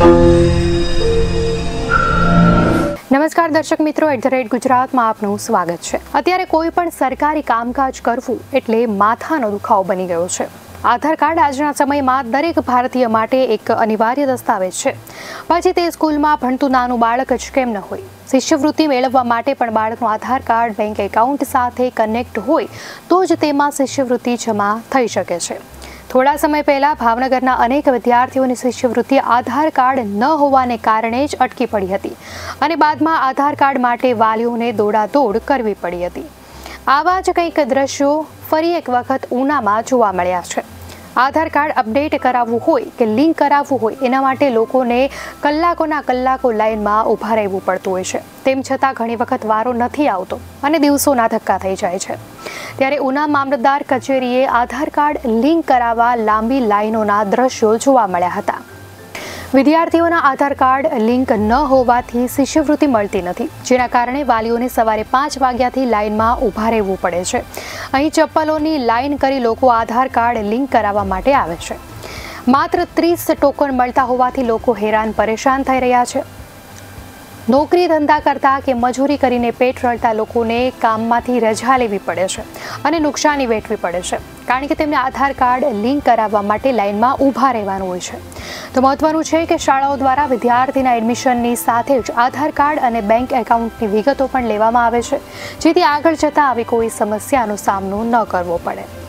નમસ્કાર દર્શક મિત્રો, @ગુજરાતમાં આપનું સ્વાગત છે। અત્યારે કોઈ પણ સરકારી કામકાજ કરવું એટલે માથાનો દુખાવો બની ગયો છે। આધાર કાર્ડ આજના સમયમાં દરેક ભારતીય માટે એક અનિવાર્ય દસ્તાવેજ છે। પછી તે સ્કૂલમાં ભણતું નાનું બાળક જ કેમ ન હોય, શિષ્યવૃત્તિ મેળવવા માટે પણ બાળકનું આધાર કાર્ડ બેંક એકાઉન્ટ સાથે કનેક્ટ હોય તો જ તેમાં શિષ્યવૃત્તિ જમા થઈ શકે છે। થોડા સમય પહેલા ભાવનગરના અનેક વિદ્યાર્થીઓની શિષ્યવૃત્તિ આધાર કાર્ડ ન હોવાને કારણે જ અટકી પડી હતી અને બાદમાં આધાર કાર્ડ માટે વાલીઓને દોડાદોડ કરવી પડી હતી। આવા જ કંઈક દ્રશ્યો ફરી એક વખત ઉનામાં જોવા મળ્યા છે। આધાર કાર્ડ અપડેટ કરાવવું હોય કે લિંક કરાવવું હોય, એના માટે લોકોને કલાકોના કલાકો લાઇનમાં ઊભા રહેવું પડતું હોય છે। તેમ છતાં ઘણી વખત વારો નથી આવતો અને દિવસોના ધક્કા થઈ જાય છે। ત્યારે ઉના મામલતદાર કચેરીએ આધાર કાર્ડ લિંક કરાવવા લાંબી લાઇનોના દ્રશ્યો જોવા મળ્યા હતા। વિદ્યાર્થીઓના આધાર કાર્ડ લિંક ન હોવાથી શિષ્યવૃત્તિ મળતી નથી, જેના કારણે વાલીઓને સવારે 5 વાગ્યાથી લાઇનમાં ઊભા રહેવું પડે છે। અહીં ચપ્પલોની લાઇન કરી લોકો આધાર કાર્ડ લિંક કરાવવા માટે આવે છે। માત્ર 30 ટોકન મળતા હોવાથી લોકો હેરાન પરેશાન થઈ રહ્યા છે। નોકરી ધંધા કરતા કે મજૂરી કરીને પેટ રળતા લોકોને કામમાંથી રજા લેવી પડે છે અને નુકસાની વેઠવી પડે છે, કારણ કે તેમને આધાર કાર્ડ લિંક કરાવવા માટે લાઇનમાં ઊભા રહેવાનું હોય છે। તો મહત્વનું છે કે શાળાઓ દ્વારા વિદ્યાર્થીના એડમિશનની સાથે જ આધાર કાર્ડ અને બેંક એકાઉન્ટની વિગતો પણ લેવામાં આવે છે, જેથી આગળ જતાં આવી કોઈ સમસ્યાનો સામનો ન કરવો પડે।